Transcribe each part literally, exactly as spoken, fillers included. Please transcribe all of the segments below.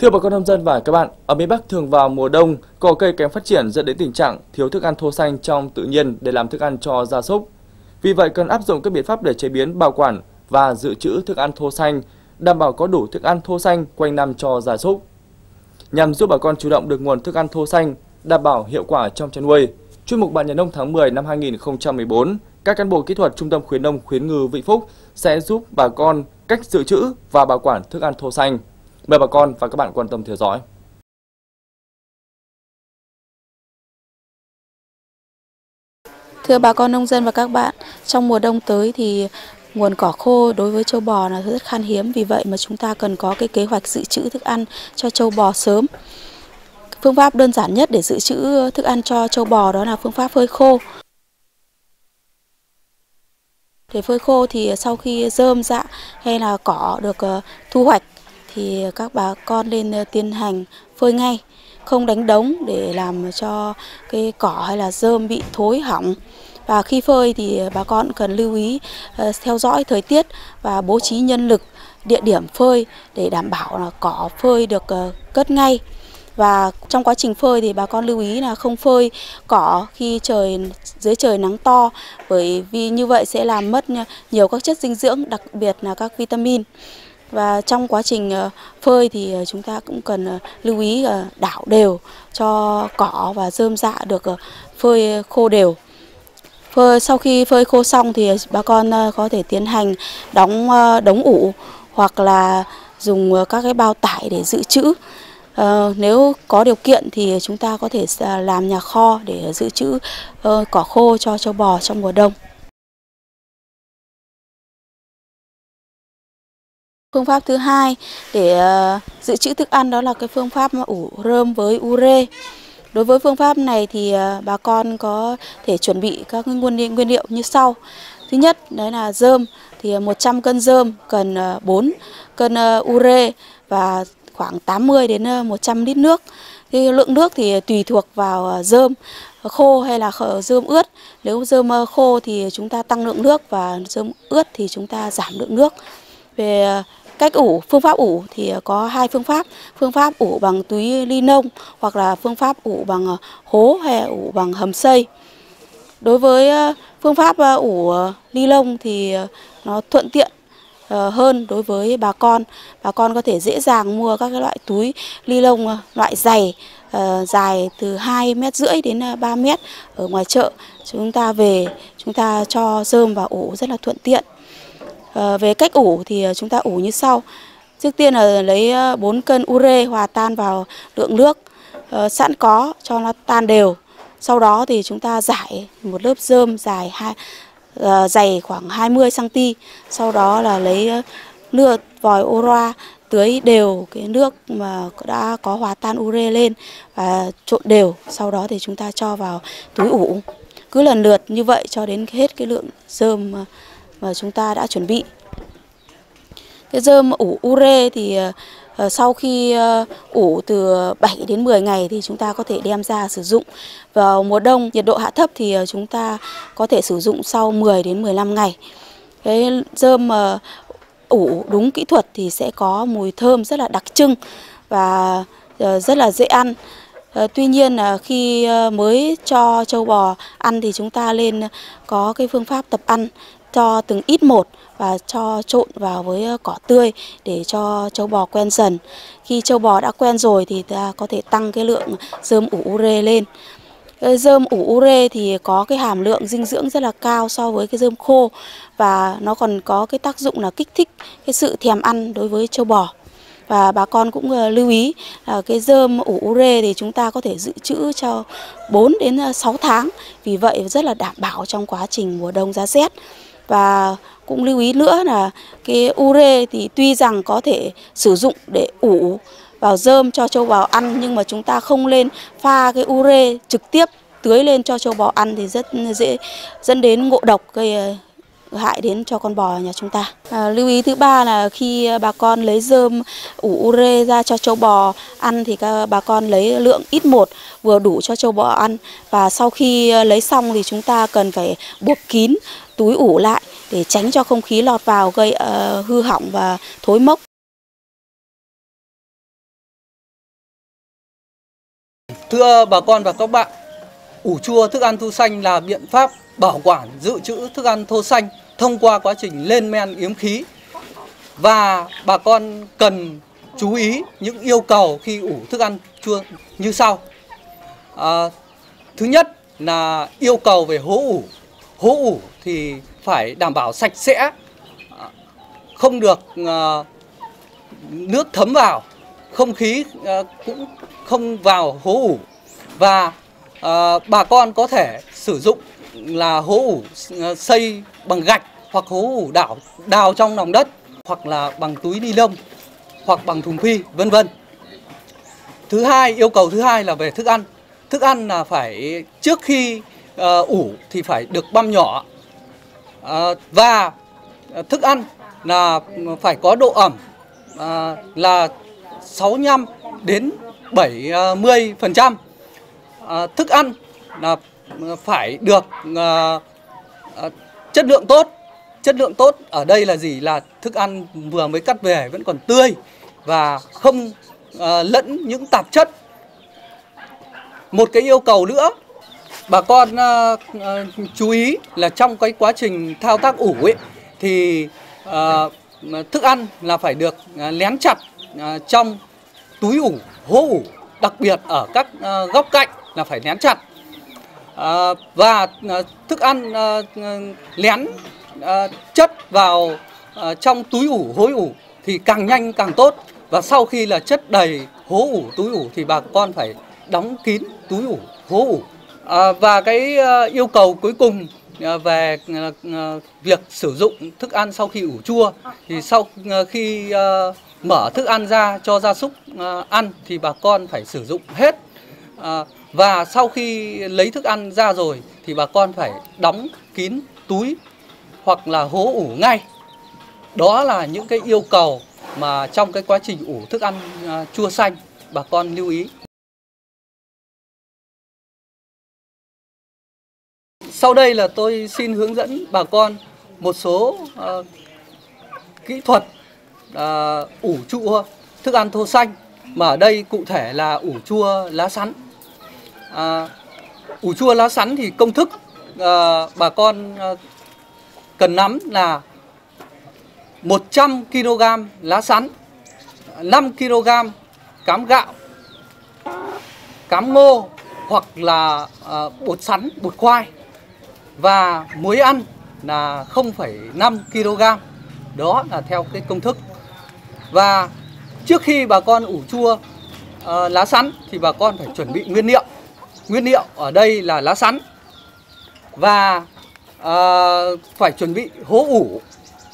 Thưa bà con nông dân và các bạn, ở miền Bắc thường vào mùa đông, cỏ cây kém phát triển dẫn đến tình trạng thiếu thức ăn thô xanh trong tự nhiên để làm thức ăn cho gia súc. Vì vậy cần áp dụng các biện pháp để chế biến, bảo quản và dự trữ thức ăn thô xanh, đảm bảo có đủ thức ăn thô xanh quanh năm cho gia súc. Nhằm giúp bà con chủ động được nguồn thức ăn thô xanh, đảm bảo hiệu quả trong chăn nuôi, chuyên mục Bạn Nhà nông tháng mười năm hai nghìn không trăm mười bốn, các cán bộ kỹ thuật Trung tâm khuyến nông khuyến ngư Vĩnh Phúc sẽ giúp bà con cách dự trữ và bảo quản thức ăn thô xanh. Mời bà con và các bạn quan tâm theo dõi. Thưa bà con nông dân và các bạn, trong mùa đông tới thì nguồn cỏ khô đối với trâu bò là rất khan hiếm, vì vậy mà chúng ta cần có cái kế hoạch dự trữ thức ăn cho trâu bò sớm. Phương pháp đơn giản nhất để dự trữ thức ăn cho trâu bò đó là phương pháp phơi khô. Để phơi khô thì sau khi rơm rạ hay là cỏ được thu hoạch thì các bà con nên tiến hành phơi ngay, không đánh đống để làm cho cái cỏ hay là rơm bị thối hỏng. Và khi phơi thì bà con cần lưu ý uh, theo dõi thời tiết và bố trí nhân lực, địa điểm phơi để đảm bảo là cỏ phơi được uh, cất ngay. Và trong quá trình phơi thì bà con lưu ý là không phơi cỏ khi trời dưới trời nắng to, bởi vì như vậy sẽ làm mất nhiều các chất dinh dưỡng, đặc biệt là các vitamin. Và trong quá trình phơi thì chúng ta cũng cần lưu ý đảo đều cho cỏ và rơm rạ được phơi khô đều. Phơi, sau khi phơi khô xong thì bà con có thể tiến hành đóng đống ủ hoặc là dùng các cái bao tải để dự trữ. Uh, nếu có điều kiện thì chúng ta có thể làm nhà kho để dự trữ uh, cỏ khô cho trâu bò trong mùa đông. Phương pháp thứ hai để uh, dự trữ thức ăn đó là cái phương pháp ủ rơm với ure. Đối với phương pháp này thì uh, bà con có thể chuẩn bị các nguyên nguyên liệu như sau. Thứ nhất đấy là rơm, thì một trăm cân rơm cần uh, bốn cân uh, ure và khoảng tám mươi đến một trăm lít nước. Cái lượng nước thì tùy thuộc vào rơm khô hay là rơm ướt. Nếu rơm khô thì chúng ta tăng lượng nước và rơm ướt thì chúng ta giảm lượng nước. Về cách ủ, phương pháp ủ thì có hai phương pháp. Phương pháp ủ bằng túi ni lông hoặc là phương pháp ủ bằng hố hay ủ bằng hầm xay. Đối với phương pháp ủ ni lông thì nó thuận tiện hơn đối với bà con. Bà con có thể dễ dàng mua các cái loại túi ni lông loại dày, uh, dài từ hai mét rưỡi đến ba mét ở ngoài chợ. Chúng ta về chúng ta cho rơm vào ủ rất là thuận tiện. Uh, về cách ủ thì chúng ta ủ như sau. Trước tiên là lấy bốn cân ure hòa tan vào lượng nước uh, sẵn có cho nó tan đều. Sau đó thì chúng ta rải một lớp rơm dài hai Uh, dày khoảng hai mươi xăng ti mét, sau đó là lấy uh, nước vòi Ora tưới đều cái nước mà đã có hòa tan ure lên và trộn đều. Sau đó thì chúng ta cho vào túi ủ, cứ lần lượt như vậy cho đến hết cái lượng rơm mà, mà chúng ta đã chuẩn bị. Cái rơm ủ ure thì uh, sau khi uh, ủ từ bảy đến mười ngày thì chúng ta có thể đem ra sử dụng. Vào mùa đông nhiệt độ hạ thấp thì uh, chúng ta có thể sử dụng sau mười đến mười lăm ngày. Cái rơm uh, ủ đúng kỹ thuật thì sẽ có mùi thơm rất là đặc trưng và uh, rất là dễ ăn. Uh, tuy nhiên là uh, khi uh, mới cho trâu bò ăn thì chúng ta nên có cái phương pháp tập ăn cho từng ít một và cho trộn vào với cỏ tươi để cho trâu bò quen dần. Khi trâu bò đã quen rồi thì ta có thể tăng cái lượng rơm ủ ure lên. Rơm ủ ure thì có cái hàm lượng dinh dưỡng rất là cao so với cái rơm khô và nó còn có cái tác dụng là kích thích cái sự thèm ăn đối với trâu bò. Và bà con cũng lưu ý là cái rơm ủ ure thì chúng ta có thể dự trữ cho bốn đến sáu tháng, vì vậy rất là đảm bảo trong quá trình mùa đông giá rét. Và cũng lưu ý nữa là cái ure thì tuy rằng có thể sử dụng để ủ vào rơm cho trâu bò ăn, nhưng mà chúng ta không nên pha cái ure trực tiếp tưới lên cho trâu bò ăn thì rất dễ dẫn đến ngộ độc, gây hại đến cho con bò nhà chúng ta. À, lưu ý thứ ba là khi bà con lấy rơm ủ ure ra cho trâu bò ăn thì các bà con lấy lượng ít một vừa đủ cho trâu bò ăn, và sau khi lấy xong thì chúng ta cần phải buộc kín túi ủ lại để tránh cho không khí lọt vào gây uh, hư hỏng và thối mốc. Thưa bà con và các bạn, ủ chua thức ăn thô xanh là biện pháp bảo quản dự trữ thức ăn thô xanh thông qua quá trình lên men yếm khí. Và bà con cần chú ý những yêu cầu khi ủ thức ăn chua như sau. À, thứ nhất là yêu cầu về hố ủ. Hố ủ thì phải đảm bảo sạch sẽ, không được uh, nước thấm vào, không khí uh, cũng không vào hố ủ. Và uh, bà con có thể sử dụng là hố ủ uh, xây bằng gạch, hoặc hố ủ đào, đào trong lòng đất, hoặc là bằng túi ni lông, hoặc bằng thùng phi, vân vân. Thứ hai, yêu cầu thứ hai là về thức ăn. Thức ăn là phải trước khi uh, ủ thì phải được băm nhỏ, uh, và thức ăn là phải có độ ẩm uh, là sáu mươi lăm đến bảy mươi phần trăm. Uh, thức ăn là phải được uh, uh, chất lượng tốt. Chất lượng tốt ở đây là gì? Là thức ăn vừa mới cắt về vẫn còn tươi và không uh, lẫn những tạp chất. Một cái yêu cầu nữa bà con uh, uh, chú ý là trong cái quá trình thao tác ủ ấy thì uh, thức ăn là phải được uh, lén chặt uh, trong túi ủ, hố ủ, đặc biệt ở các uh, góc cạnh là phải lén chặt. Uh, và uh, thức ăn uh, lén uh, chất vào uh, trong túi ủ, hối ủ thì càng nhanh càng tốt. Và sau khi là chất đầy hố ủ, túi ủ thì bà con phải đóng kín túi ủ, hố ủ. À, và cái uh, yêu cầu cuối cùng uh, về uh, uh, việc sử dụng thức ăn sau khi ủ chua thì sau uh, khi uh, mở thức ăn ra cho gia súc uh, ăn thì bà con phải sử dụng hết. Uh, và sau khi lấy thức ăn ra rồi thì bà con phải đóng kín túi hoặc là hố ủ ngay. Đó là những cái yêu cầu mà trong cái quá trình ủ thức ăn uh, chua xanh bà con lưu ý. Sau đây là tôi xin hướng dẫn bà con một số uh, kỹ thuật uh, ủ chua thức ăn thô xanh, mà ở đây cụ thể là ủ chua lá sắn. Uh, ủ chua lá sắn thì công thức uh, bà con uh, cần nắm là một trăm ki lô gam lá sắn, năm ki lô gam cám gạo, cám ngô hoặc là uh, bột sắn, bột khoai, và muối ăn là không phẩy năm ki lô gam. Đó là theo cái công thức. Và trước khi bà con ủ chua uh, lá sắn thì bà con phải chuẩn bị nguyên liệu. Nguyên liệu ở đây là lá sắn, và uh, phải chuẩn bị hố ủ,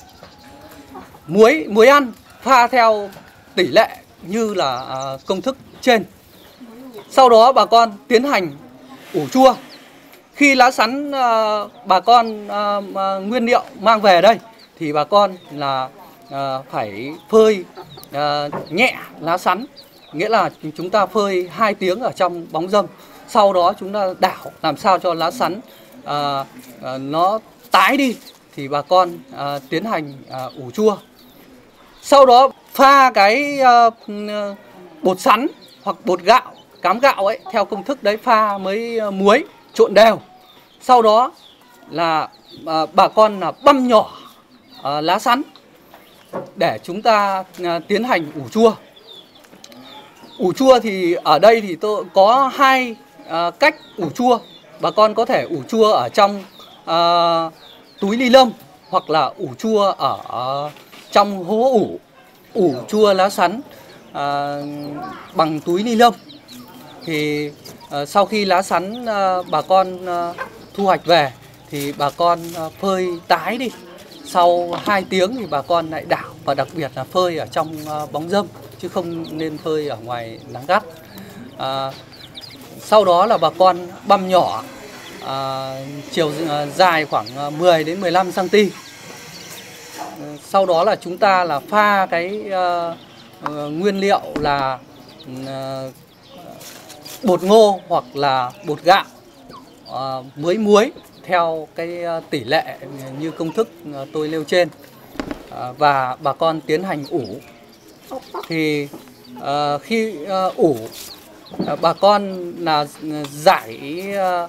muối muối ăn pha theo tỷ lệ như là uh, công thức trên. Sau đó bà con tiến hành ủ chua. Khi lá sắn uh, bà con uh, uh, nguyên liệu mang về đây thì bà con là uh, phải phơi uh, nhẹ lá sắn, nghĩa là chúng ta phơi hai tiếng ở trong bóng râm. Sau đó chúng ta đảo làm sao cho lá sắn uh, uh, nó tái đi thì bà con uh, tiến hành uh, ủ chua. Sau đó pha cái uh, bột sắn hoặc bột gạo, cám gạo ấy theo công thức đấy, pha với uh, muối trộn đều. Sau đó là à, bà con là băm nhỏ à, lá sắn để chúng ta à, tiến hành ủ chua. Ủ chua thì ở đây thì tôi có hai à, cách ủ chua. Bà con có thể ủ chua ở trong à, túi ni lông hoặc là ủ chua ở à, trong hố ủ. Ủ chua lá sắn à, bằng túi ni lông thì à, sau khi lá sắn à, bà con à, thu hoạch về thì bà con à, phơi tái đi. Sau hai tiếng thì bà con lại đảo, và đặc biệt là phơi ở trong à, bóng râm chứ không nên phơi ở ngoài nắng gắt. À, sau đó là bà con băm nhỏ à, chiều à, dài khoảng mười đến mười lăm xăng ti mét. Sau đó là chúng ta là pha cái à, à, nguyên liệu là à, bột ngô hoặc là bột gạo à, với muối theo cái tỷ lệ như công thức tôi nêu trên, à, và bà con tiến hành ủ. Thì à, khi à, ủ bà con là rải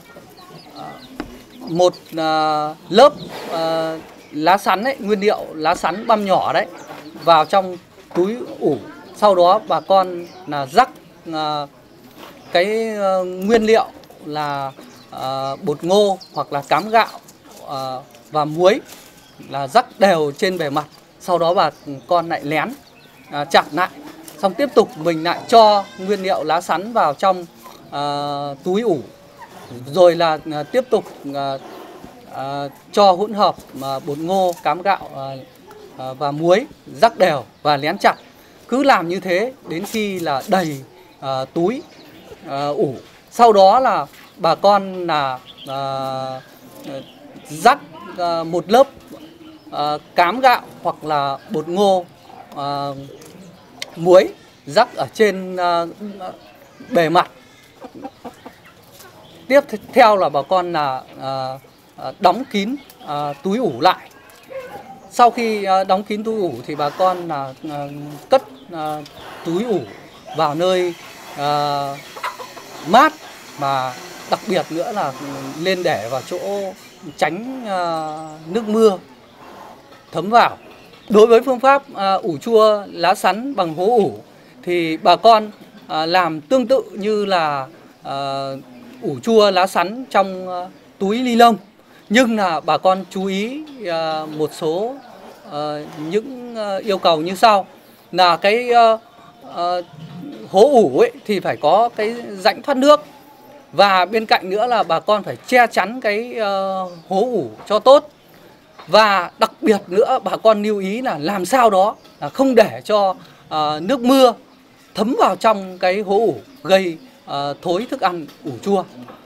một lớp lá sắn ấy, nguyên liệu lá sắn băm nhỏ đấy vào trong túi ủ. Sau đó bà con là rắc cái nguyên liệu là bột ngô hoặc là cám gạo và muối là rắc đều trên bề mặt. Sau đó bà con lại lén chặt lại, xong tiếp tục mình lại cho nguyên liệu lá sắn vào trong uh, túi ủ, rồi là uh, tiếp tục uh, uh, cho hỗn hợp uh, bột ngô, cám gạo uh, uh, và muối rắc đều và lén chặt. Cứ làm như thế đến khi là đầy uh, túi uh, ủ. Sau đó là bà con là uh, rắc uh, một lớp uh, cám gạo hoặc là bột ngô, uh, muối rắc ở trên uh, bề mặt. Tiếp theo là bà con là uh, đóng kín uh, túi ủ lại. Sau khi uh, đóng kín túi ủ thì bà con là uh, cất uh, túi ủ vào nơi uh, mát, và đặc biệt nữa là lên để vào chỗ tránh uh, nước mưa thấm vào. Đối với phương pháp uh, ủ chua lá sắn bằng hố ủ thì bà con uh, làm tương tự như là uh, ủ chua lá sắn trong uh, túi ni lông, nhưng là bà con chú ý uh, một số uh, những uh, yêu cầu như sau. Là cái uh, uh, hố ủ ấy thì phải có cái rãnh thoát nước, và bên cạnh nữa là bà con phải che chắn cái uh, hố ủ cho tốt. Và đặc biệt nữa bà con lưu ý là làm sao đó là không để cho uh, nước mưa thấm vào trong cái hố ủ gây uh, thối thức ăn ủ chua.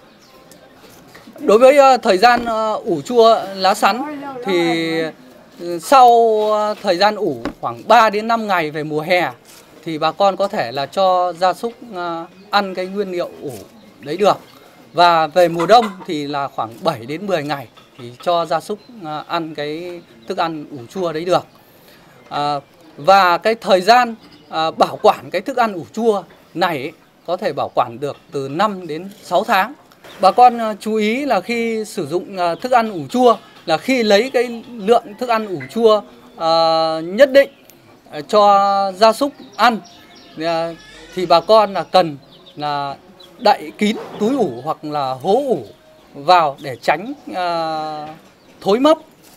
Đối với uh, thời gian uh, ủ chua lá sắn thì uh, sau uh, thời gian ủ khoảng ba đến năm ngày về mùa hè thì bà con có thể là cho gia súc uh, ăn cái nguyên liệu ủ đấy được. Và về mùa đông thì là khoảng bảy đến mười ngày thì cho gia súc uh, ăn cái thức ăn ủ chua đấy được. Uh, và cái thời gian uh, bảo quản cái thức ăn ủ chua này ấy, có thể bảo quản được từ năm đến sáu tháng. Bà con uh, chú ý là khi sử dụng uh, thức ăn ủ chua là khi lấy cái lượng thức ăn ủ chua uh, nhất định uh, cho gia súc ăn uh, thì bà con là cần là đậy kín túi ủ hoặc là hố ủ vào để tránh uh, thối mốc.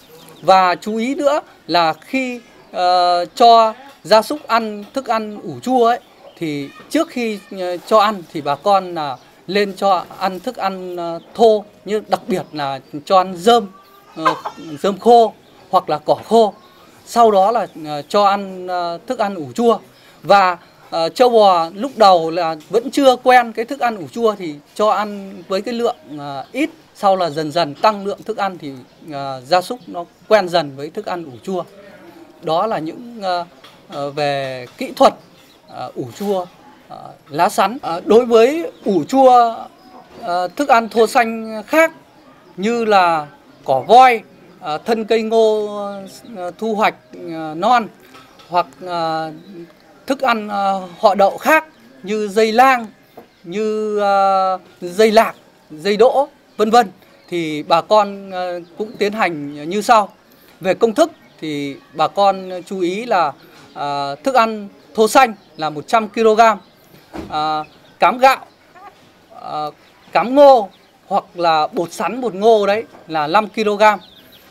Và chú ý nữa là khi uh, cho gia súc ăn thức ăn ủ chua ấy, thì trước khi uh, cho ăn thì bà con là lên cho ăn thức ăn uh, thô, như đặc biệt là cho ăn rơm, uh, rơm khô hoặc là cỏ khô. Sau đó là uh, cho ăn uh, thức ăn ủ chua. Và uh, trâu bò lúc đầu là vẫn chưa quen cái thức ăn ủ chua thì cho ăn với cái lượng uh, ít. Sau là dần dần tăng lượng thức ăn thì uh, gia súc nó quen dần với thức ăn ủ chua. Đó là những uh, uh, về kỹ thuật uh, ủ chua uh, lá sắn. Uh, đối với ủ chua uh, thức ăn thô xanh khác như là cỏ voi, uh, thân cây ngô uh, thu hoạch uh, non, hoặc uh, thức ăn uh, họ đậu khác như dây lang, như uh, dây lạc, dây đỗ, vân vân, thì bà con uh, cũng tiến hành như sau. Về công thức thì bà con chú ý là uh, thức ăn thô xanh là một trăm ki lô gam, uh, cám gạo, uh, cám ngô hoặc là bột sắn, bột ngô đấy là năm ki lô gam,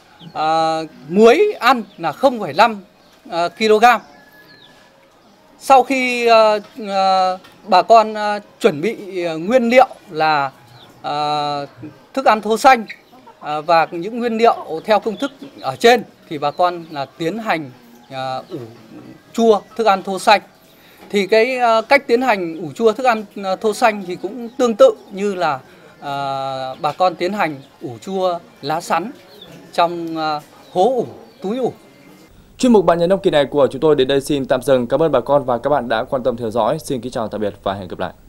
uh, muối ăn là không phẩy năm ki lô gam. Sau khi uh, uh, bà con uh, chuẩn bị uh, nguyên liệu là uh, thức ăn thô xanh uh, và những nguyên liệu theo công thức ở trên thì bà con là tiến hành uh, ủ chua thức ăn thô xanh. Thì cái uh, cách tiến hành ủ chua thức ăn uh, thô xanh thì cũng tương tự như là uh, bà con tiến hành ủ chua lá sắn trong uh, hố ủ, túi ủ. Chuyên mục Bạn Nhật Nông kỳ này của chúng tôi đến đây xin tạm dừng. Cảm ơn bà con và các bạn đã quan tâm theo dõi. Xin kính chào tạm biệt và hẹn gặp lại.